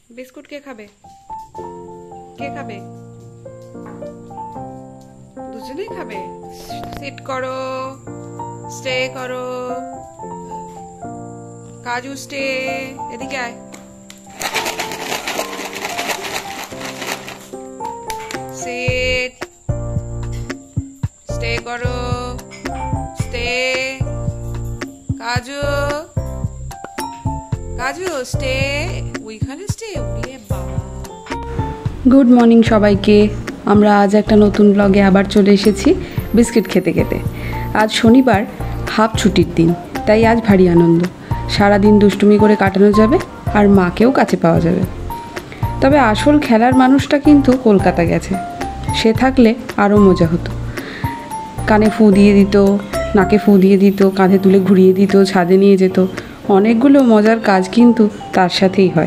Biscuit কে খাবে? কে খাবে? দুজনেই খাবে। সিট করো, স্টে করো। কাজু স্টে, এদিকে আয়। সিট, স্টে করো, স্টে। কাজু, কাজু স্টে, ওইখানে স্টে। গুড মর্নিং সবাইকে। আমরা আজ একটা নতুন ব্লগে আবার চলে এসেছি বিস্কিট খেতে খেতে। আজ শনিবার, হাফ ছুটির দিন, তাই আজ ভারী আনন্দ। সারাদিন দুষ্টুমি করে কাটানো যাবে আর মাকেও কাছে পাওয়া যাবে। তবে আসল খেলার মানুষটা কিন্তু কলকাতা গেছে। সে থাকলে আরও মজা হতো। কানে ফু দিয়ে দিত, নাকে ফু দিয়ে দিত, কাঁধে তুলে ঘুরিয়ে দিত, ছাদে নিয়ে যেত। অনেকগুলো মজার কাজ কিন্তু তার সাথেই হয়।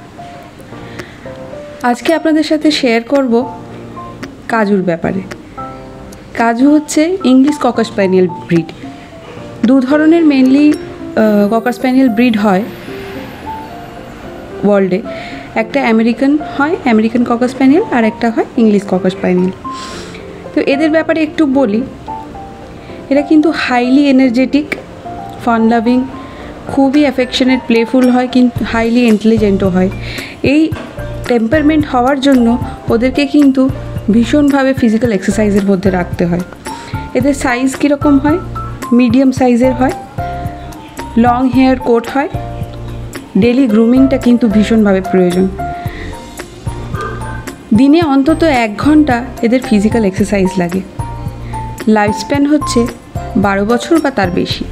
আজকে আপনাদের সাথে শেয়ার করব কাজুর ব্যাপারে। কাজু হচ্ছে ইংলিশ ককার স্প্যানিয়েল ব্রিড। দু ধরনের মেনলি ককার স্প্যানিয়েল ব্রিড হয় ওয়ার্ল্ডে। একটা আমেরিকান হয়, আমেরিকান ককার স্প্যানিয়েল, আর একটা হয় ইংলিশ ককার স্প্যানিয়েল। তো এদের ব্যাপারে একটু বলি। এরা কিন্তু হাইলি এনার্জেটিক, ফান লাভিং, খুবই অ্যাফেকশনেট, প্লেফুল হয়, কিন্তু হাইলি ইন্টেলিজেন্টও হয়। এই টেম্পারমেন্ট হওয়ার জন্য ওদেরকে কিন্তু ভীষণভাবে ফিজিক্যাল এক্সারসাইজের মধ্যে রাখতে হয়। এদের সাইজ কীরকম হয়? মিডিয়াম সাইজের হয়, লং হেয়ার কোট হয়। ডেলি গ্রুমিংটা কিন্তু ভীষণভাবে প্রয়োজন। দিনে অন্তত 1 ঘন্টা এদের ফিজিক্যাল এক্সারসাইজ লাগে। লাইফ স্প্যান হচ্ছে 12 বছর বা তার বেশি।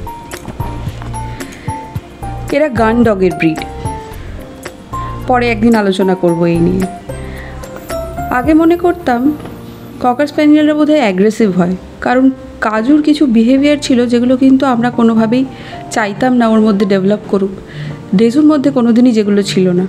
এরা গান ডগের ব্রিড। পরে একদিন আলোচনা করব এই নিয়ে। আগে মনে করতাম ককার স্প্যানিয়েলরা বোধহয় অ্যাগ্রেসিভ হয়, কারণ কাজুর কিছু বিহেভিয়ার ছিল যেগুলো কিন্তু আমরা কোনোভাবেই চাইতাম না ওর মধ্যে ডেভেলপ করুক। ডেজুর মধ্যে কোনোদিনই যেগুলো ছিল না।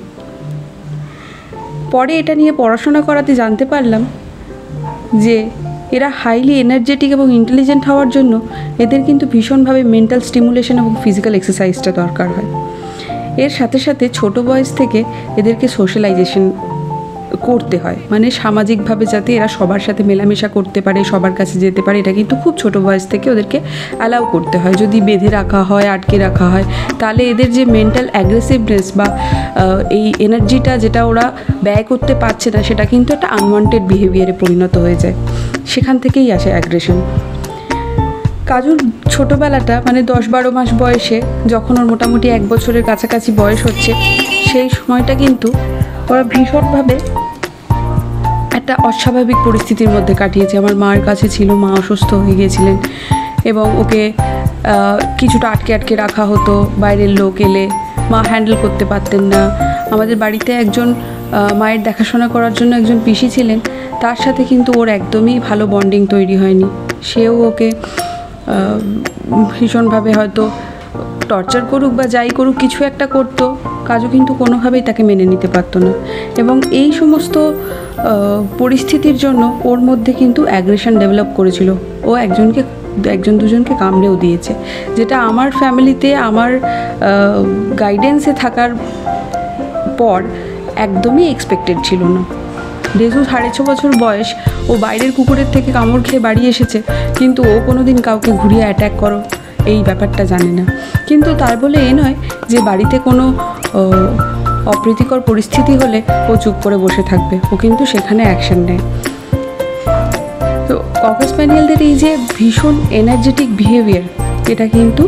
পরে এটা নিয়ে পড়াশোনা করাতে জানতে পারলাম যে এরা হাইলি এনার্জেটিক এবং ইন্টেলিজেন্ট হওয়ার জন্য এদের কিন্তু ভীষণভাবে মেন্টাল স্টিমুলেশন এবং ফিজিক্যাল এক্সারসাইজটা দরকার হয়। এর সাথে সাথে ছোট বয়স থেকে এদেরকে সোশ্যালাইজেশন করতে হয়, মানে সামাজিকভাবে যাতে এরা সবার সাথে মেলামেশা করতে পারে, সবার কাছে যেতে পারে, এটা কিন্তু খুব ছোট বয়স থেকে ওদেরকে অ্যালাউ করতে হয়। যদি বেঁধে রাখা হয়, আটকে রাখা হয়, তাহলে এদের যে মেন্টাল অ্যাগ্রেসিভনেস বা এই এনার্জিটা যেটা ওরা ব্যয় করতে পারছে না, সেটা কিন্তু একটা আনওয়ান্টেড বিহেভিয়ারে পরিণত হয়ে যায়। সেখান থেকেই আসে অ্যাগ্রেশন। কাজুর ছোটোবেলাটা, মানে 10-12 মাস বয়সে, যখন ওর মোটামুটি 1 বছরের কাছাকাছি বয়স হচ্ছে, সেই সময়টা কিন্তু ওরা ভীষণভাবে একটা অস্বাভাবিক পরিস্থিতির মধ্যে কাটিয়েছে। আমার মার কাছে ছিল, মা অসুস্থ হয়ে গিয়েছিলেন এবং ওকে কিছুটা আটকে রাখা হতো। বাইরের লোক এলে মা হ্যান্ডেল করতে পারতেন না। আমাদের বাড়িতে একজন মায়ের দেখাশোনা করার জন্য একজন পিসি ছিলেন, তার সাথে কিন্তু ওর একদমই ভালো বন্ডিং তৈরি হয়নি। সেও ওকে ভীষণভাবে হয়তো টর্চার করুক বা যাই করুক, কিছু একটা করতো। কাজু কিন্তু কোনোভাবেই তাকে মেনে নিতে পারতো না, এবং এই সমস্ত পরিস্থিতির জন্য ওর মধ্যে কিন্তু অ্যাগ্রেশন ডেভেলপ করেছিল। ও একজন দুজনকে কামড়েও দিয়েছে, যেটা আমার ফ্যামিলিতে আমার গাইডেন্সে থাকার পর একদমই এক্সপেক্টেড ছিল না। ডেজু 6.5 বছর বয়স, ও বাইরের কুকুরের থেকে কামড় খেয়ে বাড়ি এসেছে, কিন্তু ও কোনোদিন কাউকে ঘুরিয়ে অ্যাট্যাক করো এই ব্যাপারটা জানে না। কিন্তু তার বলে এ নয় যে বাড়িতে কোনো অপ্রীতিকর পরিস্থিতি হলে ও চুপ করে বসে থাকবে। ও কিন্তু সেখানে অ্যাকশন নেয়। তো ককার স্প্যানিয়েলদের এই যে ভীষণ এনার্জেটিক বিহেভিয়ার, এটা কিন্তু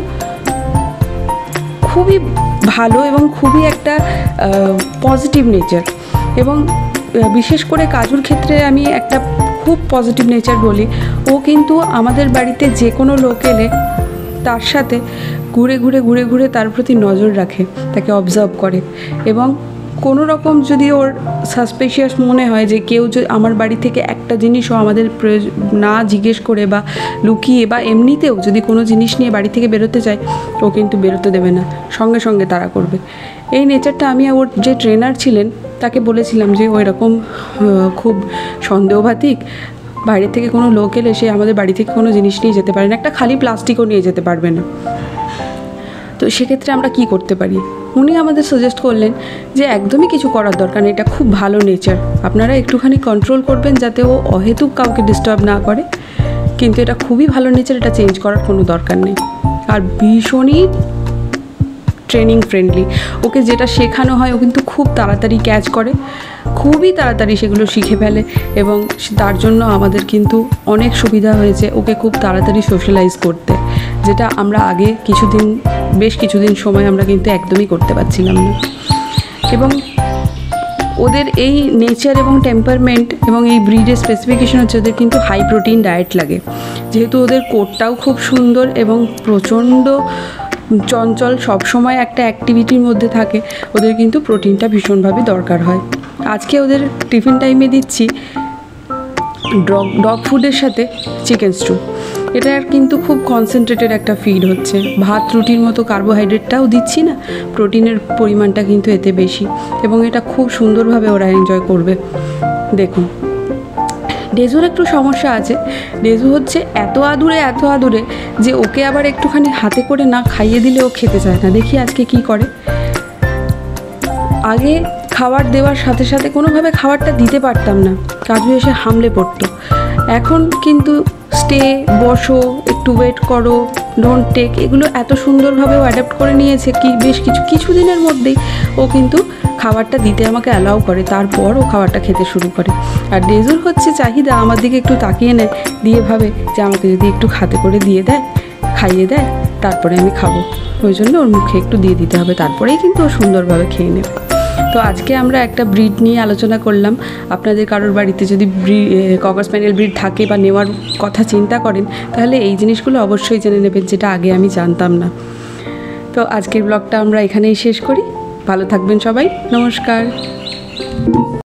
খুবই ভালো এবং খুবই একটা পজিটিভ নেচার। এবং বিশেষ করে কাজুর ক্ষেত্রে আমি একটা খুব পজিটিভ নেচার বলি। ও কিন্তু আমাদের বাড়িতে যে কোনো লোক এলে তার সাথে ঘুরে ঘুরে তার প্রতি নজর রাখে, তাকে অবজার্ভ করে, এবং কোনো রকম যদি ওর সাসপিশিয়াস মনে হয় যে কেউ যদি আমার বাড়ি থেকে একটা জিনিসও আমাদের না জিজ্ঞেস করে বা লুকিয়ে বা এমনিতেও যদি কোনো জিনিস নিয়ে বাড়ি থেকে বেরোতে চায়, ও কিন্তু বেরোতে দেবে না, সঙ্গে সঙ্গে তাড়া করবে। এই নেচারটা আমি ওর যে ট্রেনার ছিলেন তাকে বলেছিলাম যে ওই রকম খুব সন্দেহভাতিক, বাইরে থেকে কোনো লোক এলে সে আমাদের বাড়ি থেকে কোনো জিনিস নিয়ে যেতে পারে না, একটা খালি প্লাস্টিকও নিয়ে যেতে পারবে না। তো সেক্ষেত্রে আমরা কি করতে পারি? উনি আমাদের সাজেস্ট করলেন যে একদমই কিছু করার দরকার নেই, এটা খুব ভালো নেচার, আপনারা একটুখানি কন্ট্রোল করবেন যাতে ও অহেতুক কাউকে ডিস্টার্ব না করে, কিন্তু এটা খুবই ভালো নেচার, এটা চেঞ্জ করার কোনো দরকার নেই। আর ভীষণই ট্রেনিং ফ্রেন্ডলি, ওকে যেটা শেখানো হয় ও কিন্তু খুব তাড়াতাড়ি ক্যাচ করে, খুবই তাড়াতাড়ি সেগুলো শিখে ফেলে, এবং তার জন্য আমাদের কিন্তু অনেক সুবিধা হয়েছে ওকে খুব তাড়াতাড়ি সোশ্যালাইজ করতে, যেটা আমরা আগে বেশ কিছুদিন সময় আমরা কিন্তু একদমই করতে পারছিলাম না। এবং ওদের এই নেচার এবং টেম্পারমেন্ট এবং এই ব্রিডের স্পেসিফিকেশন হচ্ছে ওদের কিন্তু হাই প্রোটিন ডায়েট লাগে, যেহেতু ওদের কোটটাও খুব সুন্দর এবং প্রচণ্ড চঞ্চল, সবসময় একটা অ্যাক্টিভিটির মধ্যে থাকে, ওদের কিন্তু প্রোটিনটা ভীষণভাবে দরকার হয়। আজকে ওদের টিফিন টাইমে দিচ্ছি ডগ ফুডের সাথে চিকেন স্টু, এটার কিন্তু খুব কনসেন্ট্রেটেড একটা ফিড হচ্ছে, ভাত রুটির মতো কার্বোহাইড্রেটটাও দিচ্ছি না, প্রোটিনের পরিমাণটা কিন্তু এতে বেশি, এবং এটা খুব সুন্দরভাবে ওরা এনজয় করবে। দেখুন ডেজুর একটু সমস্যা আছে, ডেজু হচ্ছে এত আদুরে যে ওকে আবার একটুখানি হাতে করে না খাইয়ে দিলে ও খেতে চায় না। দেখি আজকে কি করে। আগে খাবার দেওয়ার সাথে সাথে কোনোভাবে খাবারটা দিতে পারতাম না, কাজু এসে হামলে পড়তো, এখন কিন্তু স্টে, বসো, একটু ওয়েট করো, ডোন্ট টেক, এগুলো এত সুন্দরভাবে ও অ্যাডাপ্ট করে নিয়েছে কি বেশ কিছুদিনের মধ্যেই ও কিন্তু খাবারটা দিতে আমাকে অ্যালাউ করে, তারপর ও খাবারটা খেতে শুরু করে। আর ডেজুর হচ্ছে চাহিদা আমার দিকে একটু তাকিয়ে নেয়, দিয়ে ভাবে যে আমাকে যদি একটু হাতে করে দিয়ে দেয়, খাইয়ে দেয়, তারপরে আমি খাবো, ওই জন্য ওর মুখে একটু দিয়ে দিতে হবে, তারপরেই কিন্তু ও সুন্দরভাবে খেয়ে নেবে। তো আজকে আমরা একটা ব্রিড নিয়ে আলোচনা করলাম। আপনাদের কারোর বাড়িতে যদি ককার স্প্যানিয়েল ব্রিড থাকে বা নেওয়ার কথা চিন্তা করেন, তাহলে এই জিনিসগুলো অবশ্যই জেনে নেবেন, যেটা আগে আমি জানতাম না। তো আজকের ব্লগটা আমরা এখানেই শেষ করি। ভালো থাকবেন সবাই, নমস্কার।